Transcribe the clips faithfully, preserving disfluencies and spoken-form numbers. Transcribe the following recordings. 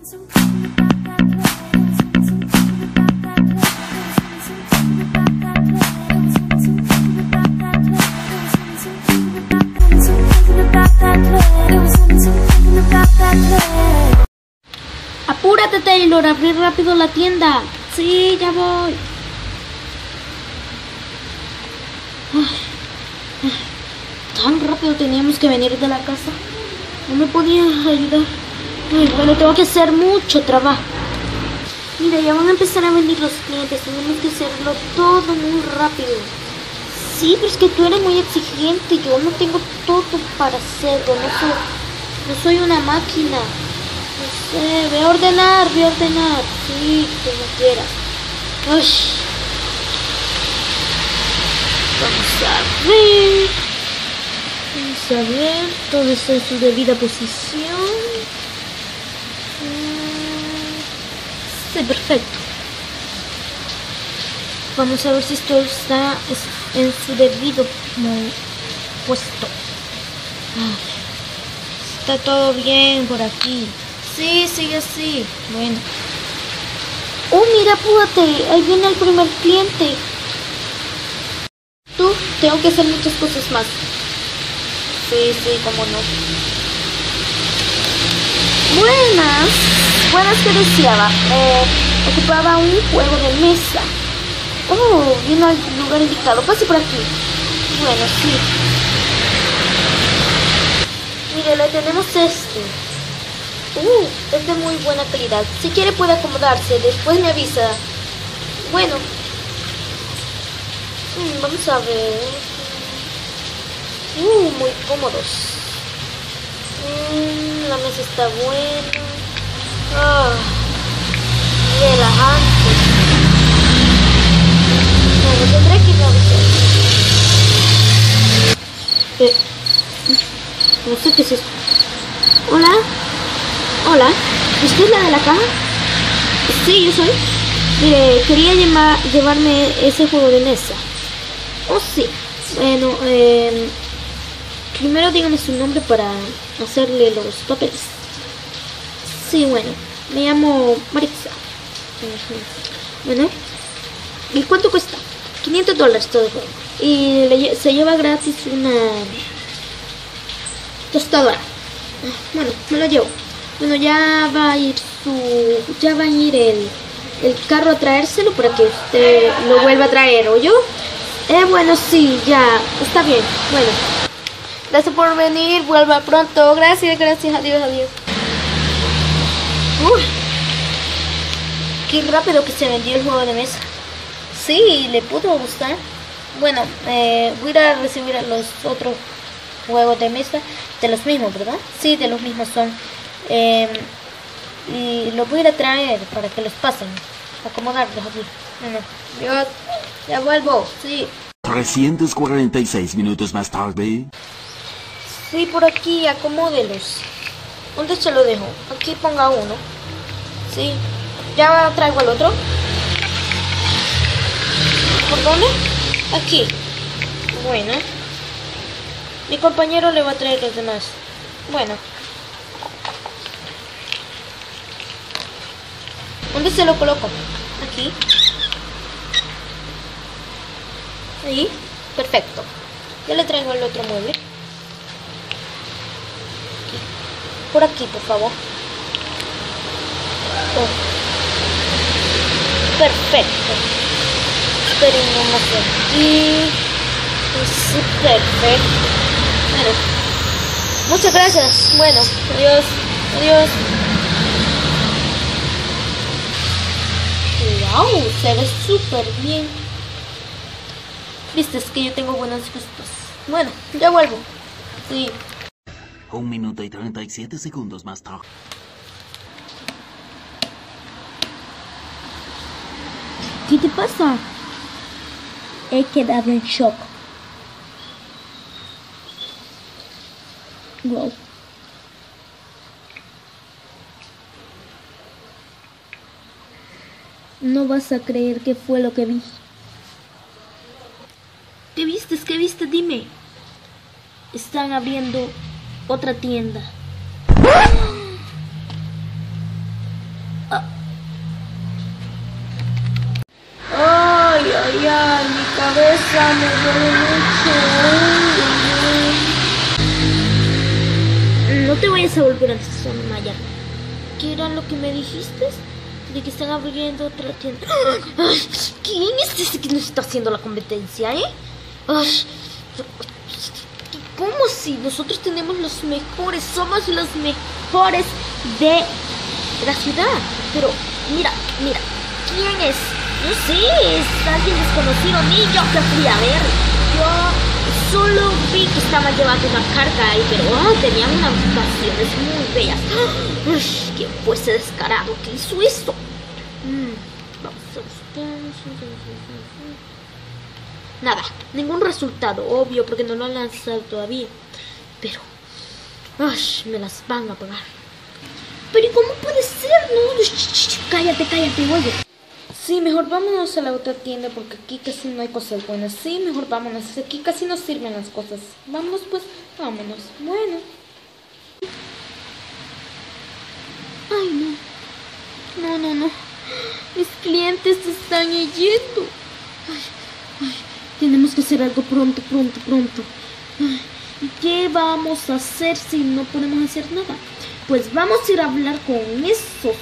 Apúrate, Taylor, abrir rápido la tienda. Sí, ya voy. Ay, ay, tan rápido teníamos que venir de la casa. No me podía ayudar. Ay, bueno, tengo que hacer mucho trabajo. Mira, ya van a empezar a venir los clientes. Tenemos que hacerlo todo muy rápido. Sí, pero es que tú eres muy exigente. Yo no tengo todo para hacerlo. No soy, no soy una máquina. No sé, ve a ordenar, ve a ordenar. Sí, como quieras. Uy. Vamos a ver. Vamos a ver. Todo está en su debida posición. Sí, perfecto. Vamos a ver si esto está en su debido puesto. Está todo bien por aquí. Sí, sigue así. Bueno. Oh, mira, apúrate. Ahí viene el primer cliente. Tú, tengo que hacer muchas cosas más. Sí, sí, cómo no. Buenas. Buenas, que deseaba. Eh, ocupaba un juego de mesa. Oh, vino al lugar indicado. Pase por aquí. Bueno, sí. Mire, le tenemos este. Uh, es de muy buena calidad. Si quiere puede acomodarse. Después me avisa. Bueno. Mm, vamos a ver. Uh, muy cómodos. Mm, la mesa está buena. Ah, relajante. Bueno, tendré que ir a avisar. Eh, no sé qué es esto. Hola. Hola. ¿Usted es la de la caja? Sí, yo soy. Mire, quería llevar, llevarme ese juego de mesa. Oh, sí. Bueno, eh, primero dígame su nombre para hacerle los papeles. Sí, bueno, me llamo Maritza. Uh-huh. Bueno, ¿y cuánto cuesta? quinientos dólares todo el juego. Y le, se lleva gratis una tostadora. Bueno, me lo llevo. Bueno, ya va a ir su... Ya va a ir el, el carro a traérselo para que usted lo vuelva a traer, ¿o yo? Eh, bueno, sí, ya, está bien. Bueno, gracias por venir, vuelva pronto. Gracias, gracias, adiós, adiós. Uy, qué rápido que se vendió el juego de mesa. Sí, le pudo gustar. Bueno, eh, voy a ir a recibir a los otros juegos de mesa. De los mismos, ¿verdad? Sí, de los mismos son. Eh, y los voy a ir a traer para que los pasen. Acomodarlos aquí. Bueno, yo ya vuelvo, sí. trescientos cuarenta y seis minutos más tarde. Sí, por aquí, acomódelos. ¿Dónde se lo dejo? Aquí ponga uno. Sí. ¿Ya traigo el otro? ¿Por dónde? Aquí. Bueno. Mi compañero le va a traer los demás. Bueno. ¿Dónde se lo coloco? Aquí. Ahí. Perfecto. Ya le traigo el otro mueble. Aquí. Por aquí, por favor. Oh. Perfecto. Esperen nomás aquí. Sí, perfecto. Bueno. Muchas gracias. Bueno, adiós. Adiós. Wow, se ve súper bien. Viste, es que yo tengo buenos gustos. Bueno, ya vuelvo. Sí. Un minuto y treinta y siete segundos más tarde. ¿Qué te pasa? He quedado en shock. Wow. No vas a creer qué fue lo que vi. ¿Qué viste? ¿Qué viste? Dime. Están abriendo otra tienda. cabeza me duele mucho. No te vayas a volver a desmayar. ¿Qué era lo que me dijiste? De que están abriendo otra tienda. Ay, ¿quién es ese que nos está haciendo la competencia, eh? Ay, ¿cómo si nosotros tenemos los mejores? Somos los mejores de la ciudad. Pero, mira, mira, ¿quién es? No sé, es alguien desconocido. Ni yo que fui a ver. Yo solo vi que estaban llevando una carga ahí, pero oh, tenían unas canciones muy bellas. Uy, ¿quién fue ese descarado que hizo esto? Mm, vamos a buscar. Nada, ningún resultado, obvio, porque no lo han lanzado todavía. Pero, uy, me las van a pagar. Pero ¿cómo puede ser? No, cállate, cállate, oye. Sí, mejor vámonos a la otra tienda porque aquí casi no hay cosas buenas. Sí, mejor vámonos. Aquí casi no sirven las cosas. Vámonos pues, vámonos. Bueno. Ay, no. No, no, no. Mis clientes se están yendo. Ay, ay. Tenemos que hacer algo pronto, pronto, pronto. Ay, ¿y qué vamos a hacer si no podemos hacer nada? Pues vamos a ir a hablar con esos.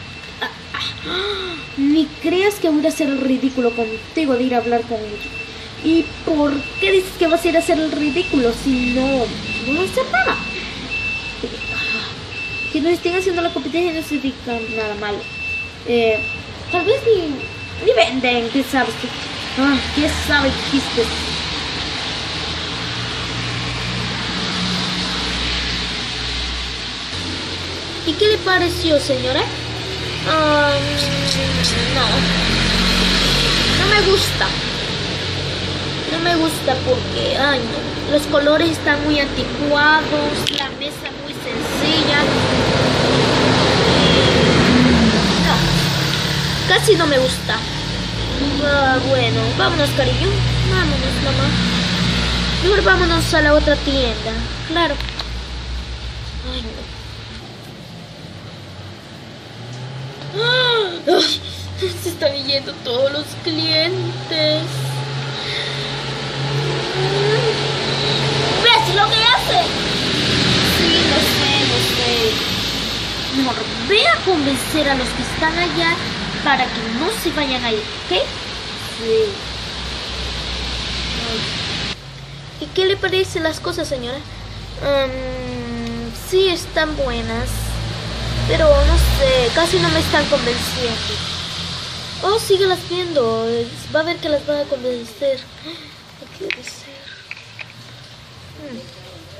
Ni creas que voy a hacer el ridículo contigo de ir a hablar con ellos. ¿Y por qué dices que vas a ir a hacer el ridículo si no, no vas a hacer nada? Que nos estén haciendo la competencia no significa nada malo. Eh, tal vez ni, ni venden, ¿qué sabes? ¿Qué, ah, ¿qué sabe dijiste? ¿Y qué le pareció, señora? Um, no, no me gusta, no me gusta porque, ay no, los colores están muy anticuados, la mesa muy sencilla, no, casi no me gusta. Ah, bueno, vámonos cariño, vámonos mamá, mejor vámonos a la otra tienda, claro. Ay no. Ay, se están yendo todos los clientes. ¿Ves lo que hace? Sí, lo sé, lo sé. Mejor ve a convencer a los que están allá para que no se vayan a ir, ¿ok? Sí. ¿Y qué le parecen las cosas, señora? Um, sí, están buenas. Pero no sé, casi no me están convenciendo. Oh, síguelas viendo. Va a ver que las va a convencer. ¿Qué debe ser? Hmm.